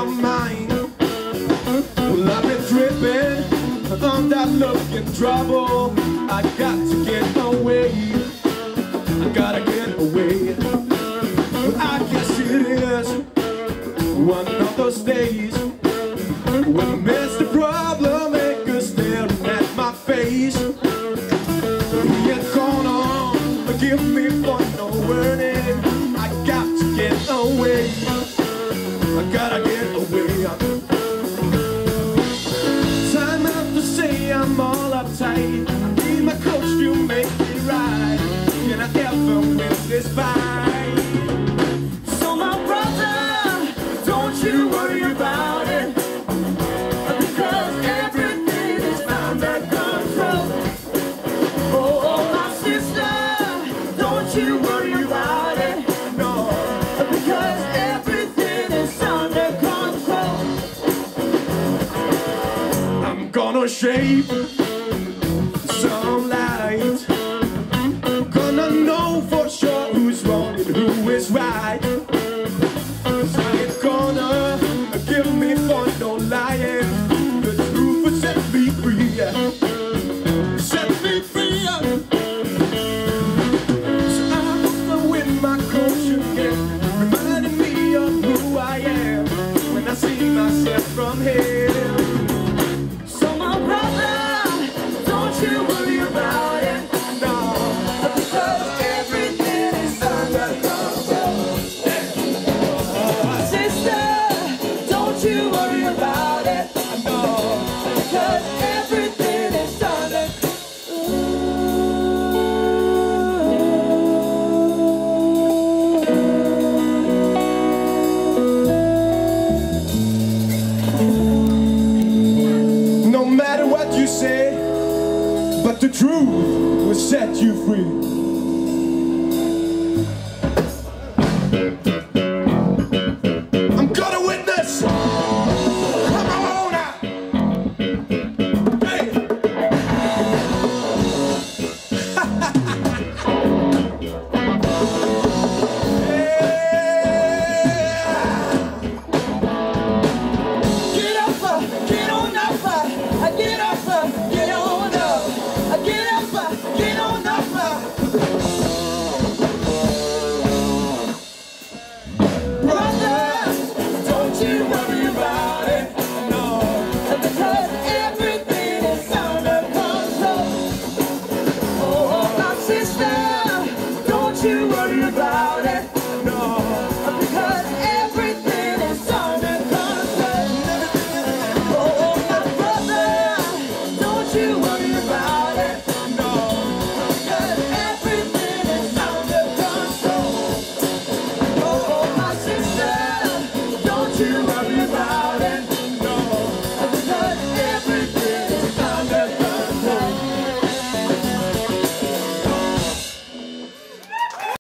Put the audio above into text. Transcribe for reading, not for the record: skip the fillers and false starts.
my mind. Well, I've been dripping on that look in trouble. I got to get away. I gotta get away. Well, I guess it is one of those days when Mr. Problem Maker staring at my face. He ain't gonna give me for no warning. I got to get away. I gotta get away. Time out to say I'm all uptight. I need my coach to make me right. Can I ever win this fight? So my brother, don't you worry about it, because everything is under control. Oh, my sister, don't you worry about it, no, because everything is under control. I'm gonna shape some light, gonna know for sure who's wrong and who is right. 'Cause I ain't gonna give me for no lying. The truth will set me free. Set me free. So I'm gonna win my coach again, reminding me of who I am when I see myself from here. So my brother, don't you worry about it, no, because everything is under control. Sister, don't you worry about it, no, because everything is under No matter what you say, but the truth will set you free. I'm gonna witness. Come on out. Hey. Get up, get on up, get up, get on up, get up, get on up. Brother, don't you worry about it, no, because everything is under control. Oh, my sister, don't you worry about it, no, because everything is under control. Oh, my brother, don't you worry